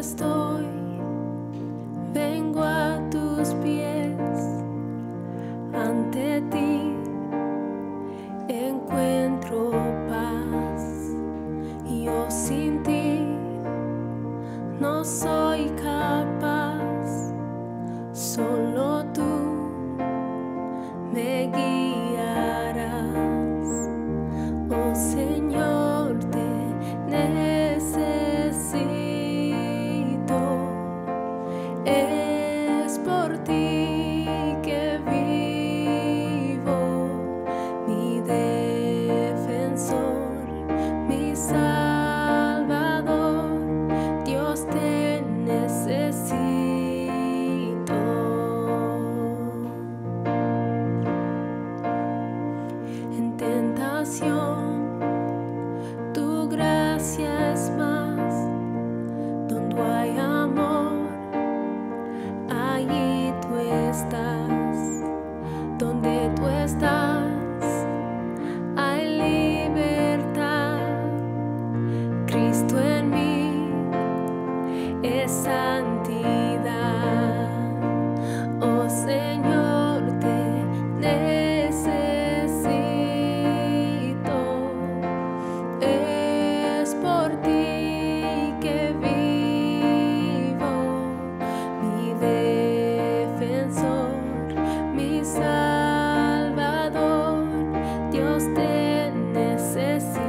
estoy, vengo a tus pies, ante ti encuentro paz. Yo sin ti no soy capaz, solo tú me guiarás. Oh Señor, te necesito, es por ti que vivo, mi defensor, mi Salvador, Dios te necesito. En tentación tu gracia es más, donde hay amor, allí tú estás. Donde tú estás, hay libertad. Cristo en mí es santidad. Oh Señor, te necesito, es por ti que vivo, mi defensor, mi Salvador, Dios te necesito.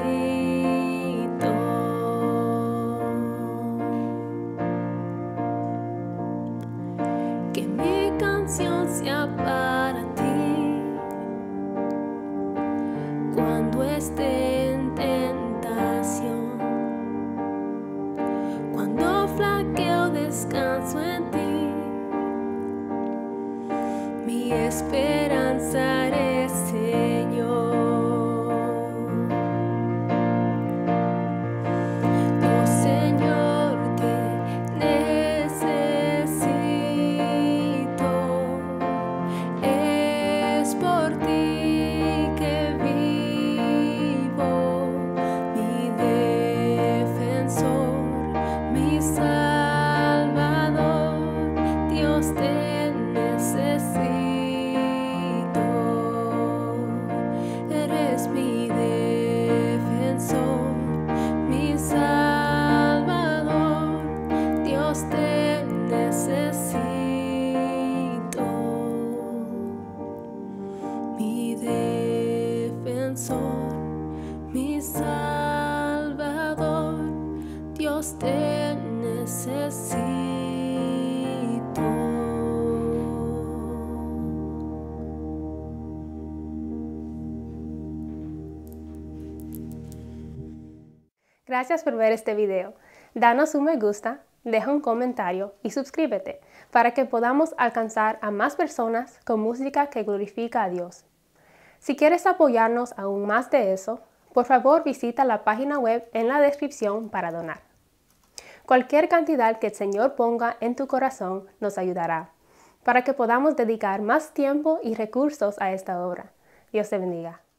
Que mi canción sea para ti cuando esté en tentación, cuando flaqueo descanso en ti, mi esperanza eres, Señor. Oh Señor, te necesito, es por ti que vivo, mi defensor, mi Salvador, Dios te necesito, eres mi defensor, mi Salvador, Dios te necesito, mi defensor, mi Salvador, Dios te necesito. Gracias por ver este video. Danos un me gusta, deja un comentario y suscríbete para que podamos alcanzar a más personas con música que glorifica a Dios. Si quieres apoyarnos aún más de eso, por favor visita la página web en la descripción para donar. Cualquier cantidad que el Señor ponga en tu corazón nos ayudará para que podamos dedicar más tiempo y recursos a esta obra. Dios te bendiga.